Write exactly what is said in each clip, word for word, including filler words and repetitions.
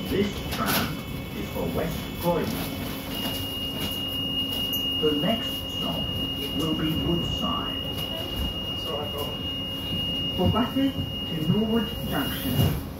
This tram is for West Croydon. The next stop will be Woodside. For buses to Norwood Junction.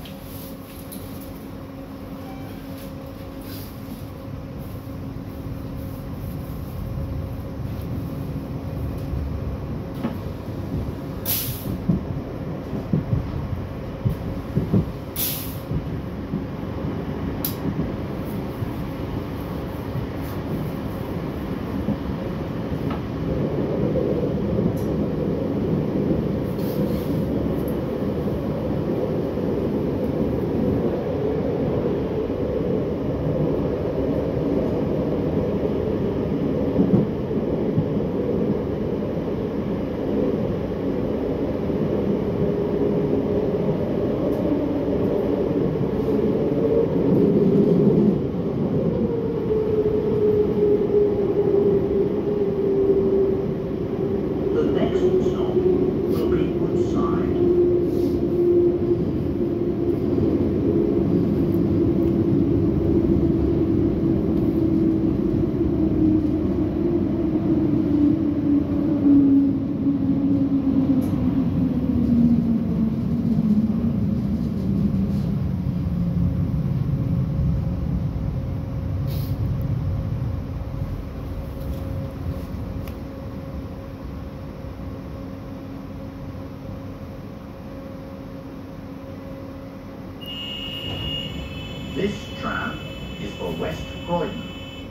This tram is for West Croydon.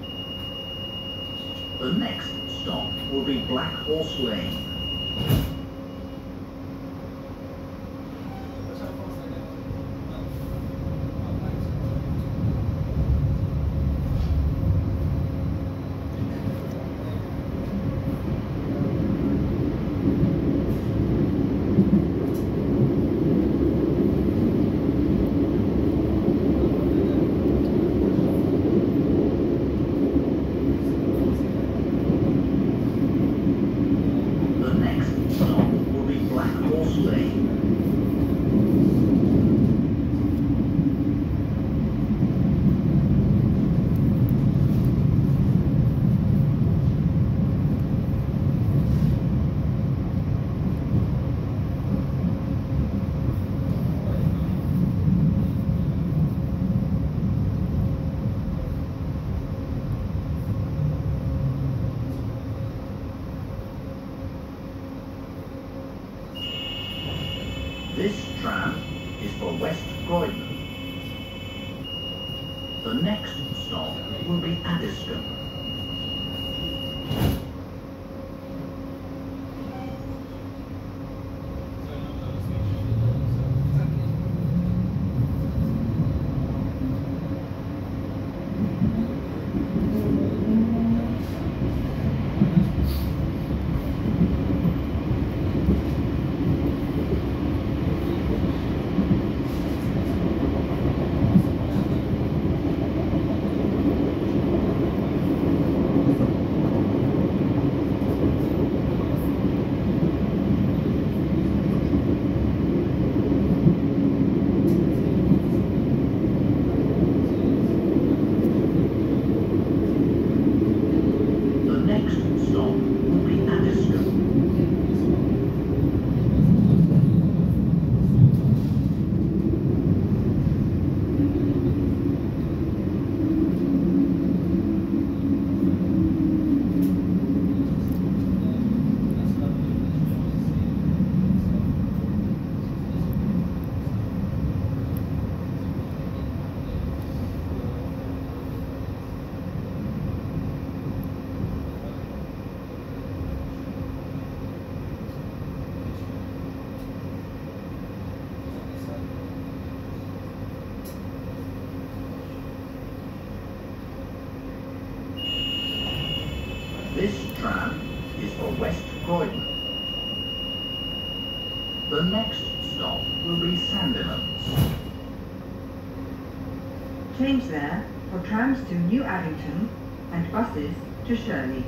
The next stop will be Black Horse Lane. This tram is for West Croydon. The next stop will be Addiscombe. This tram is for West Croydon. The next stop will be Sandilands. Change there for trams to New Addington and buses to Shirley.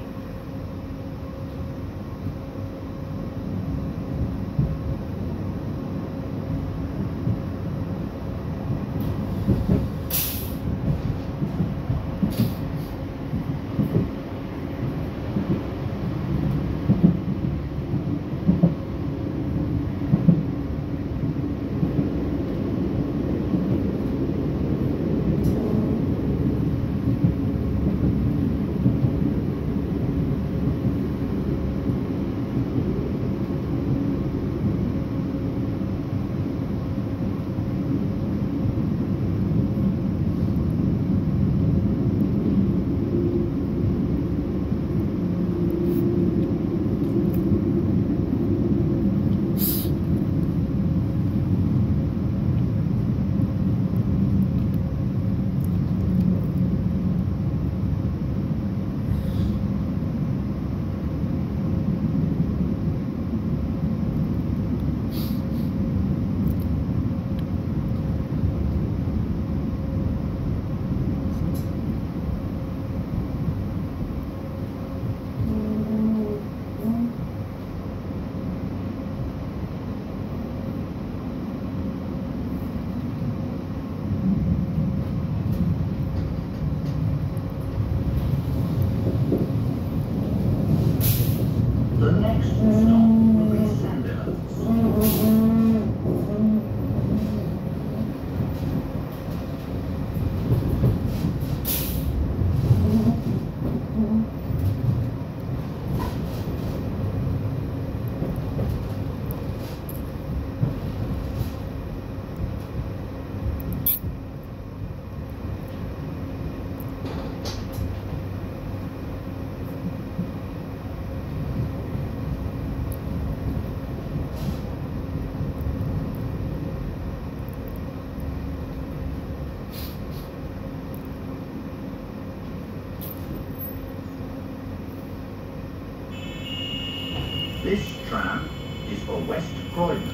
This tram is for West Croydon.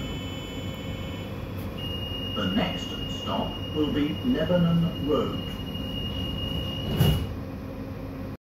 The next stop will be Lebanon Road.